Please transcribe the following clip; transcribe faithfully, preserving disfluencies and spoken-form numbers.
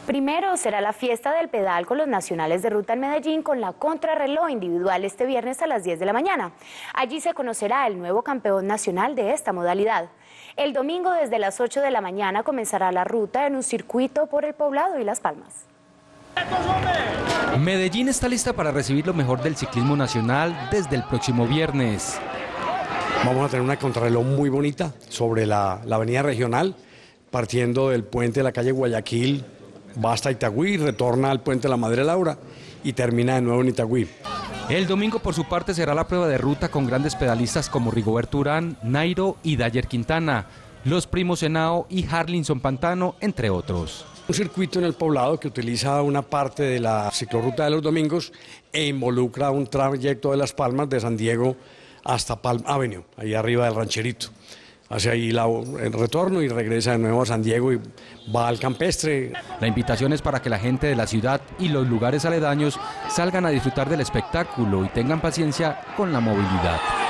Primero será la fiesta del pedal con los nacionales de ruta en Medellín con la contrarreloj individual este viernes a las diez de la mañana. Allí se conocerá el nuevo campeón nacional de esta modalidad. El domingo desde las ocho de la mañana comenzará la ruta en un circuito por el Poblado y Las Palmas. Medellín está lista para recibir lo mejor del ciclismo nacional desde el próximo viernes. Vamos a tener una contrarreloj muy bonita sobre la, la avenida regional, partiendo del puente de la calle Guayaquil, va hasta Itagüí, retorna al puente de la Madre Laura y termina de nuevo en Itagüí. El domingo por su parte será la prueba de ruta con grandes pedalistas como Rigoberto Urán, Nairo y Dayer Quintana, los primos Henao y Harlinson Pantano, entre otros. Un circuito en el Poblado que utiliza una parte de la ciclorruta de los domingos e involucra un trayecto de Las Palmas de San Diego hasta Palm Avenue, ahí arriba del Rancherito. Hace ahí la, el retorno y regresa de nuevo a San Diego y va al campestre. La invitación es para que la gente de la ciudad y los lugares aledaños salgan a disfrutar del espectáculo y tengan paciencia con la movilidad.